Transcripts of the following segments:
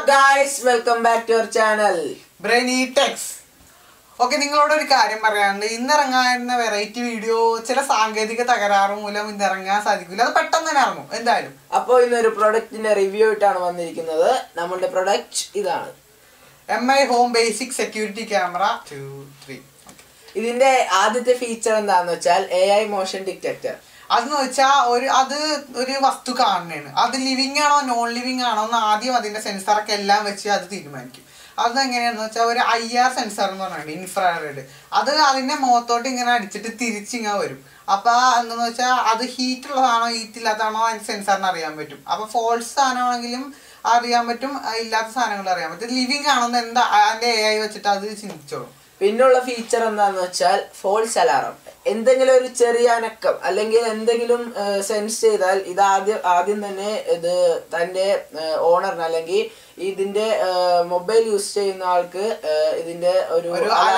guys, welcome back to our channel Brainy Techs. Okay, നിങ്ങളോട് ഒരു കാര്യം പറയാനുണ്ട്. ഇന്നിറങ്ങാവുന്ന വെറൈറ്റി വീഡിയോ ചില സാങ്കേതിക തകരാറ് മൂലം ഇന്നിറങ്ങാൻ സാധിക്കില്ല. അത് പെട്ടെന്ന് തന്നെ ഇറങ്ങും എന്തായാലും. അപ്പോൾ ഇന്നൊരു പ്രൊഡക്റ്റിന്റെ റിവ്യൂ ആയിട്ടാണ് വന്നിരിക്കുന്നത്. നമ്മുടെ പ്രൊഡക്റ്റ് ഇതാണ്. MI Home Basic Security Camera 2, 3. ഇതിന്റെ ആദ്യത്തെ ഫീച്ചർ എന്താണെന്ന് വെച്ചാൽ AI മോഷൻ ഡിറ്റക്ടർ. അതെന്ന് വെച്ചാൽ അത് ഒരു വസ്തു കാണുന്നതാണ്. അത് ലിവിങ് ആണോ നോൺ ലിവിങ് ആണോ എന്ന് ആദ്യം അതിന്റെ സെൻസറൊക്കെ എല്ലാം വെച്ച് അത് തീരുമാനിക്കും. അതെങ്ങനെയാണെന്ന് വെച്ചാൽ ഒരു IR സെൻസർ എന്ന് പറഞ്ഞിട്ടുണ്ട്, ഇൻഫ്രാറെഡ്. അത് അതിന്റെ മുഖത്തോട്ട് ഇങ്ങനെ അടിച്ചിട്ട് തിരിച്ചിങ്ങനെ വരും. അപ്പൊ എന്താന്ന് വെച്ചാൽ അത് ഹീറ്റ് ഉള്ളതാണോ ഹീറ്റ് ഇല്ലാത്തതാണോ അതിന്റെ സെൻസറിന് അറിയാൻ പറ്റും. അപ്പൊ ഫോൾസ് സാധനമാണെങ്കിലും അറിയാൻ പറ്റും, ഇല്ലാത്ത സാധനങ്ങൾ അറിയാൻ പറ്റും. ലിവിങ് ആണോ എന്താ അതിന്റെ AI വെച്ചിട്ട് അത് ചിന്തിച്ചോളും. പിന്നുള്ള ഫീച്ചർ എന്താണെന്ന് വെച്ചാൽ ഫോൾസ് അലാറം. എന്തെങ്കിലും ഒരു ചെറിയ അനക്കം അല്ലെങ്കിൽ എന്തെങ്കിലും സെൻസ് ചെയ്താൽ ഇത് ആദ്യം തന്നെ ഇത് തൻ്റെ ഓണറിന് അല്ലെങ്കിൽ ഇതിന്റെ മൊബൈൽ യൂസ് ചെയ്യുന്ന ആൾക്ക് ഇതിന്റെ ഒരു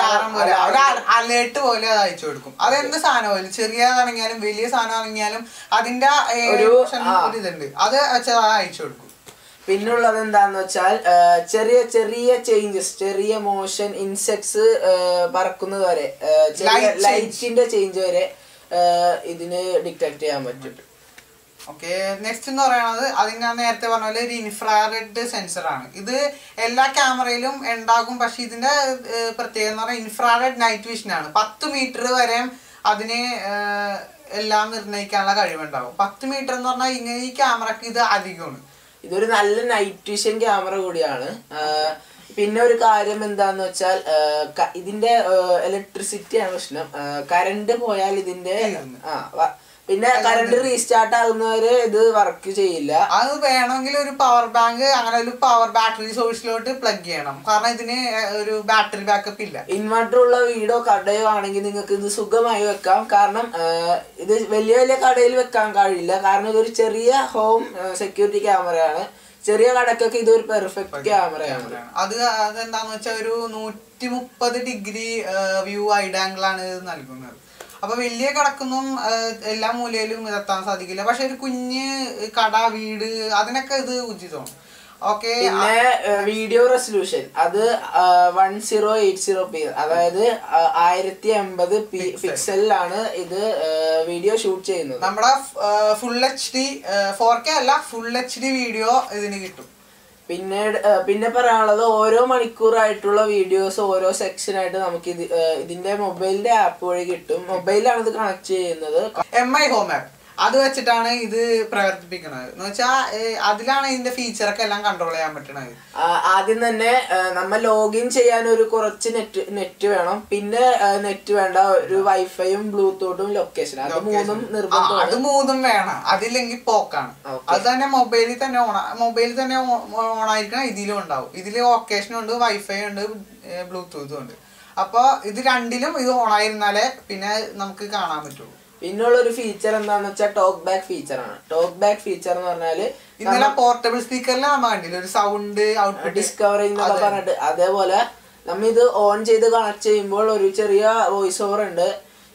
അലേർട്ട് പോലെ അത് അയച്ചു കൊടുക്കും. അതെന്ത് സാധനമായാലും ചെറിയതാണെങ്കിലും വലിയ സാധനമാണെങ്കിലും അതിന്റെ ഒരു ഇതുണ്ട്, അത് അയച്ചു കൊടുക്കും. പിന്നുള്ളത് എന്താന്ന് വെച്ചാൽ ചെറിയ ചെറിയ ചേഞ്ചസ്, ചെറിയ മോഷൻ, ഇൻസെക്ട്സ് പറക്കുന്നത് വരെ, ലൈറ്റിന്റെ ചേഞ്ച് വരെ ഇതിന് ഡിറ്റക്ട് ചെയ്യാൻ പറ്റും. ഓക്കെ, നെക്സ്റ്റ് എന്ന് പറയുന്നത് അതിന് ഞാൻ നേരത്തെ പറഞ്ഞ പോലെ ഒരു ഇൻഫ്രാറെഡ് സെൻസറാണ്. ഇത് എല്ലാ ക്യാമറയിലും ഉണ്ടാകും, പക്ഷെ ഇതിന്റെ പ്രത്യേകത എന്ന് പറഞ്ഞാൽ ഇൻഫ്രാറെഡ് നൈറ്റ് വിഷൻ ആണ്. 10 മീറ്റർ വരെ അതിന് എല്ലാം നിർണ്ണയിക്കാനുള്ള കഴിവുണ്ടാകും. 10 മീറ്റർ എന്ന് പറഞ്ഞാൽ ഇങ്ങനെ ഈ ക്യാമറക്ക് ഇത് അധികമാണ്. ഇതൊരു നല്ല നൈറ്റ് വിഷൻ ക്യാമറ കൂടിയാണ്. പിന്നെ ഒരു കാര്യം എന്താന്ന് വെച്ചാൽ ഇതിന്റെ ഇലക്ട്രിസിറ്റിയാണ് പ്രശ്നം. കറണ്ട് പോയാൽ ഇതിന്റെ പിന്നെ കറണ്ട് റീസ്റ്റാർട്ട് ആകുന്നവരെ ഇത് വർക്ക് ചെയ്യില്ല. അത് വേണമെങ്കിൽ ഒരു പവർ ബാങ്ക് അങ്ങനെ ഒരു പവർ ബാറ്ററി സോഴ്സിലോട്ട് പ്ലഗ് ചെയ്യണം, കാരണം ഇതിന് ഒരു ബാറ്ററി ബാക്കപ്പ് ഇല്ല. ഇൻവെർട്ടർ ഉള്ള വീടോ കടയോ ആണെങ്കിൽ നിങ്ങൾക്ക് ഇത് സുഖമായി വെക്കാം. കാരണം ഇത് വലിയ വലിയ കടയിൽ വെക്കാൻ കഴിയില്ല, കാരണം ഇതൊരു ചെറിയ ഹോം സെക്യൂരിറ്റി ക്യാമറയാണ്. ചെറിയ കടക്കൊക്കെ ഇതൊരു പെർഫെക്റ്റ് ക്യാമറയാണ്. അതെന്താന്ന് വെച്ചാൽ ഒരു 130 ഡിഗ്രി വ്യൂ വൈഡ് ആംഗിൾ ആണ് ഇത് നൽകുന്നത്. അപ്പൊ വലിയ കടക്കൊന്നും എല്ലാ മൂലയിലും ഇതെത്താൻ സാധിക്കില്ല, പക്ഷെ ഒരു കുഞ്ഞ് കട, വീട്, അതിനൊക്കെ ഇത് ഉചിതമാണ്. ഓക്കെ, പിന്നെ വീഡിയോ റെസൊല്യൂഷൻ അത് 1080p, അതായത് 1080 പിക്സലിലാണ് ഇത് വീഡിയോ ഷൂട്ട് ചെയ്യുന്നത്. നമ്മുടെ ഫുൾ HD 4K അല്ല, ഫുൾ HD വീഡിയോ ഇതിന് കിട്ടും. പിന്നെ പറയാനുള്ളത് ഓരോ മണിക്കൂറായിട്ടുള്ള വീഡിയോസ് ഓരോ സെക്ഷനായിട്ട് നമുക്ക് ഇതിന്റെ മൊബൈലിന്റെ ആപ്പ് വഴി കിട്ടും. മൊബൈലിലാണ് ഇത് കണക്ട് ചെയ്യുന്നത്. MI ഹോം ആപ്പ് അത് വെച്ചിട്ടാണ് ഇത് പ്രവർത്തിപ്പിക്കുന്നത്. എന്ന് വെച്ചാൽ അതിലാണ് ഇതിന്റെ ഫീച്ചറൊക്കെ എല്ലാം കൺട്രോൾ ചെയ്യാൻ പറ്റണത്. ആദ്യം തന്നെ നമ്മൾ ലോഗിൻ ചെയ്യാൻ ഒരു കുറച്ച് നെറ്റ് വേണം. പിന്നെ നെറ്റ് വേണ്ട, ഒരു വൈഫൈയും ബ്ലൂടൂത്തും ലൊക്കേഷൻ, അത് മൂന്നും നിർബന്ധമാണ്. അത് മൂന്നും വേണം, അതില്ലെങ്കിൽ പോക്കാണ്. അത് തന്നെ മൊബൈലിൽ തന്നെ ഓണായിരിക്കണം. ഇതിലും ഉണ്ടാവും. ഇതിൽ ലൊക്കേഷനും ഉണ്ട്, വൈഫൈ ഉണ്ട്, ബ്ലൂടൂത്തും ഉണ്ട്. അപ്പൊ ഇത് രണ്ടിലും ഇത് ഓണായിരുന്നാലേ പിന്നെ നമുക്ക് കാണാൻ പറ്റുള്ളൂ. പിന്നുള്ള ഒരു ഫീച്ചർ എന്താണെന്ന് വെച്ചാൽ ടോക്ക് ബാക്ക് ഫീച്ചർ ആണ്. ടോക്ക് ബാക്ക് ഫീച്ചർ എന്ന് പറഞ്ഞാല് ഇന്നലെ പോർട്ടബിൾ സ്പീക്കറിൽ നമ്മൾ കണ്ടില്ല, ഒരു സൗണ്ട് ഔട്ട്പുട്ട് ഡിസ്കവറിംഗ് എന്നൊക്കെ പറഞ്ഞിട്ട്. അതേപോലെ നമ്മ ഇത് ഓൺ ചെയ്ത് കണക്ട് ചെയ്യുമ്പോൾ ഒരു ചെറിയ വോയിസ് ഓവർ ഉണ്ട്.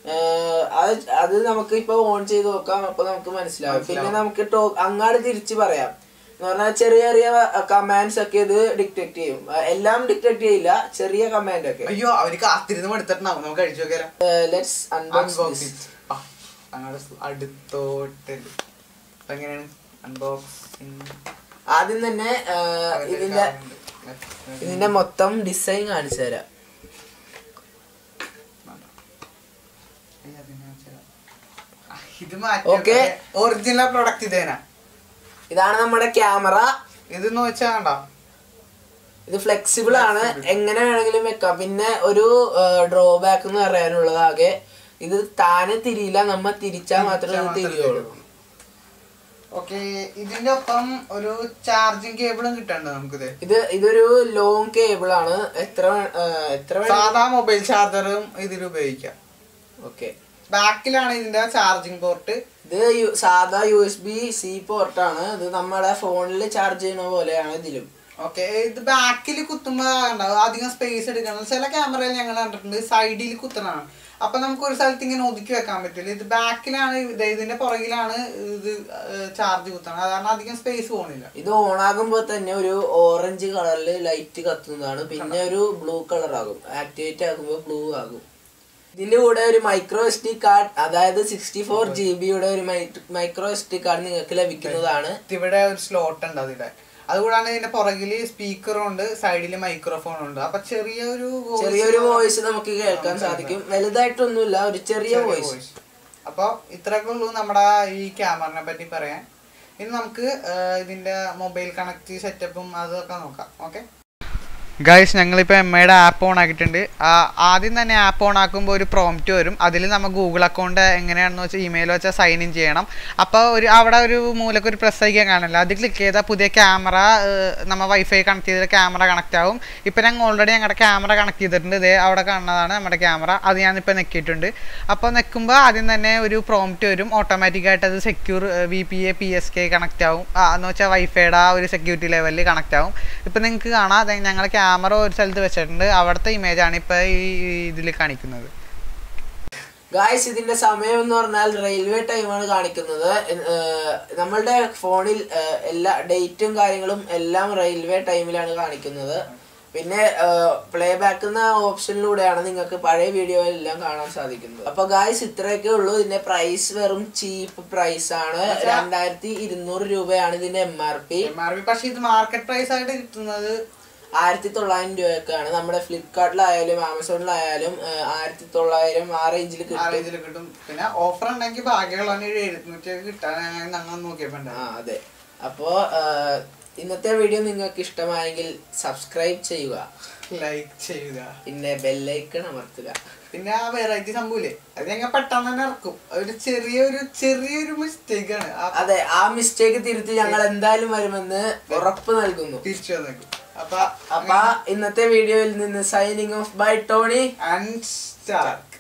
അത് നമുക്ക് ഇപ്പൊ ഓൺ ചെയ്ത് നോക്കാം, അപ്പൊ നമുക്ക് മനസ്സിലാവും. പിന്നെ നമുക്ക് അങ്ങാട് തിരിച്ച് പറയാം എന്ന് പറഞ്ഞാൽ ചെറിയ ചെറിയ കമാൻഡ്സ് ഒക്കെ ഇത് ഡിറ്റക്ട് ചെയ്യും. എല്ലാം ഡിറ്റക്ട് ചെയ്യില്ല, ചെറിയ കമാൻഡ് ഒക്കെ. അയ്യോ, അവർക്ക് കാത്തിരുന്ന് എടുത്തിട്ടുണ്ടാവും. നമുക്ക് കഴിച്ചു നോക്കിയാലോ. Let's unbox. അടുത്തോട്ട് എങ്ങനെയാണ് അൺബോക്സിങ്? ആദ്യം തന്നെ ഇതിന്റെ മൊത്തം ഡിസൈൻ കാണിച്ചു തരാം. ഓക്കെ, ഒറിജിനൽ പ്രൊഡക്റ്റ് ഇതാണ് നമ്മുടെ ക്യാമറ. ഇതെന്ന് വെച്ചാ കണ്ടോ, ഇത് ഫ്ലെക്സിബിൾ ആണ്, എങ്ങനെ വേണമെങ്കിലും വെക്കാം. പിന്നെ ഒരു ഡ്രോബാക്ക് എന്ന് പറയാനുള്ളതാകെ ഇത് താനെ തിരിയില്ല, നമ്മ തിരിച്ചാൽ മാത്രമേ തിരിയുള്ളൂ. ഓക്കെ, ഇതിന്റെ ഒപ്പം ഒരു ചാർജിങ് കേബിളും കിട്ടണ്ട് നമുക്ക്. ഇതൊരു ലോങ് കേബിൾ ആണ്. എത്ര സാധാ മൊബൈൽ ചാർജറും ഇതിൽ ഉപയോഗിക്കാം. ഓക്കെ, ബാക്കിലാണ് ഇതിന്റെ ചാർജിങ് പോർട്ട്. ഇത് സാധാ USB-C പോർട്ടാണ്. ഇത് നമ്മുടെ ഫോണിൽ ചാർജ് ചെയ്യുന്ന പോലെയാണ് ഇതിലും. ഓക്കെ, ഇത് ബാക്കിൽ കുത്തുമ്പോ ഉണ്ടാവും അധികം സ്പേസ് എടുക്കണം. ചില ക്യാമറയിൽ ഞങ്ങൾ കണ്ടിട്ടുണ്ട് സൈഡിൽ കുത്തണതാണ്. അപ്പൊ നമുക്ക് ഒരു സ്ഥലത്ത് ഇങ്ങനെ ഒതുക്കി വെക്കാൻ പറ്റില്ല. ഇത് ബാക്കിലാണ്, ഇതിന്റെ പുറകിലാണ് ഇത് ചാർജ് കുത്തണം. അതാണ് അധികം സ്പേസ് പോണില്ല. ഇത് ഓൺ ആകുമ്പോൾ തന്നെ ഒരു ഓറഞ്ച് കളറിൽ ലൈറ്റ് കത്തുന്നതാണ്, പിന്നെ ഒരു ബ്ലൂ കളർ ആകും. ആക്ടിവേറ്റ് ആകുമ്പോൾ ബ്ലൂ ആകും. ഇതിന്റെ കൂടെ ഒരു മൈക്രോ SD കാർഡ്, അതായത് 64 GB ഒരു മൈക്രോ SD കാർഡ് നിങ്ങൾക്ക് ലഭിക്കുന്നതാണ്. ഇവിടെ ഒരു സ്ലോട്ട് ഉണ്ട് അതിന്റെ. അതുകൂടാണ് ഇതിന്റെ പുറകില് സ്പീക്കറും ഉണ്ട്, സൈഡില് മൈക്രോഫോണും ഉണ്ട്. അപ്പൊ ചെറിയൊരു വോയിസ് നമുക്ക് കേൾക്കാൻ സാധിക്കും. വലുതായിട്ടൊന്നുമില്ല, ഒരു ചെറിയ വോയിസ്. അപ്പൊ ഇത്രയൊക്കെ ഉള്ളൂ നമ്മുടെ ഈ ക്യാമറിനെ പറ്റി പറയാൻ. ഇനി നമുക്ക് ഇതിന്റെ മൊബൈൽ കണക്ട് സെറ്റപ്പും അതൊക്കെ നോക്കാം. ഓക്കെ ഗൈസ്, ഞങ്ങളിപ്പോൾ എമ്മയുടെ ആപ്പ് ഓൺ ആക്കിയിട്ടുണ്ട്. ആദ്യം തന്നെ ആപ്പ് ഓൺ ആക്കുമ്പോൾ ഒരു പ്രോംപ്റ്റ് വരും. അതിൽ നമ്മൾ ഗൂഗിൾ അക്കൗണ്ട് എങ്ങനെയാണെന്ന് വെച്ചാൽ ഇമെയിൽ വെച്ചാൽ സൈൻ ഇൻ ചെയ്യണം. അപ്പോൾ അവിടെ ഒരു മൂലക്ക് ഒരു പ്രസ് അയക്കാൻ കാണില്ല. അത് ക്ലിക്ക് ചെയ്താൽ പുതിയ ക്യാമറ, നമ്മൾ വൈഫൈ കണക്ട് ചെയ്ത ക്യാമറ കണക്റ്റ് ആവും. ഇപ്പോൾ ഞങ്ങൾ ഓൾറെഡി ഞങ്ങളുടെ ക്യാമറ കണക്ട് ചെയ്തിട്ടുണ്ട്. ഇതേ അവിടെ കാണുന്നതാണ് നമ്മുടെ ക്യാമറ. അത് ഞാനിപ്പോൾ നെക്കിയിട്ടുണ്ട്. അപ്പോൾ നെക്കുമ്പോൾ ആദ്യം തന്നെ ഒരു പ്രോംപ്റ്റ് വരും. ഓട്ടോമാറ്റിക്കായിട്ട് അത് സെക്യൂർ VPA PSK കണക്റ്റ് ആവും. എന്ന് വെച്ചാൽ വൈഫൈയുടെ ആ ഒരു സെക്യൂരിറ്റി ലെവലിൽ കണക്റ്റ് ആവും. ഇപ്പോൾ നിങ്ങൾക്ക് കാണാം, ഞങ്ങൾ ക്യാമറ ഒരു സ്ഥലത്ത് വെച്ചിട്ടുണ്ട്. അവിടുത്തെ ഇമേജ് ആണ് ഇപ്പൊ ഈ ഇതിൽ കാണിക്കുന്നത്. ഗായ്സ്, ഇതിന്റെ സമയം എന്ന് പറഞ്ഞാൽ റെയിൽവേ ടൈമാണ് കാണിക്കുന്നത്. നമ്മളുടെ ഫോണിൽ എല്ലാ ഡേറ്റും കാര്യങ്ങളും എല്ലാം റെയിൽവേ ടൈമിലാണ് കാണിക്കുന്നത്. പിന്നെ പ്ലേ ബാക്ക് എന്ന ഓപ്ഷനിലൂടെയാണ് നിങ്ങൾക്ക് പഴയ വീഡിയോ എല്ലാം കാണാൻ സാധിക്കുന്നത്. അപ്പൊ ഗായ്സ്, ഇത്രയൊക്കെ ഉള്ളൂ. ഇതിന്റെ പ്രൈസ് വെറും ചീപ്പ് പ്രൈസ് ആണ്. 2200 രൂപയാണ് ഇതിന്റെ MRP. പക്ഷെ ഇത് മാർക്കറ്റ് പ്രൈസ് ആയിട്ട് കിട്ടുന്നത് 1900 രൂപയൊക്കെയാണ്. നമ്മുടെ ഫ്ലിപ്കാർട്ടിലായാലും ആമസോണിലായാലും 1900 ആ റേഞ്ചിൽ കിട്ടും. പിന്നെ ഓഫർ ഉണ്ടെങ്കിൽ ഭാഗ്യമുള്ള 700 കിട്ടാൻ ഞങ്ങൾ നോക്കിയപ്പോ. അതെ. അപ്പോ ഇന്നത്തെ വീഡിയോ നിങ്ങൾക്ക് ഇഷ്ടമായെങ്കിൽ സബ്സ്ക്രൈബ് ചെയ്യുക, ലൈക്ക് ചെയ്യുക, പിന്നെ ബെല്ലൈക്കൺ അമർത്തുക. പിന്നെ ആ വെറൈറ്റി സംഭവമില്ലേ, അത് ഞങ്ങൾ പെട്ടെന്ന് തന്നെ ഇറക്കും. ഒരു ചെറിയൊരു മിസ്റ്റേക്ക് ആണ്. അതെ, ആ മിസ്റ്റേക്ക് തിരുത്തി ഞങ്ങൾ എന്തായാലും വരുമെന്ന് ഉറപ്പ് നൽകുന്നു. തിരിച്ചു വന്നേക്കും. അപ്പൊ ഇന്നത്തെ വീഡിയോയിൽ നിന്ന് signing off by Tony and Stark.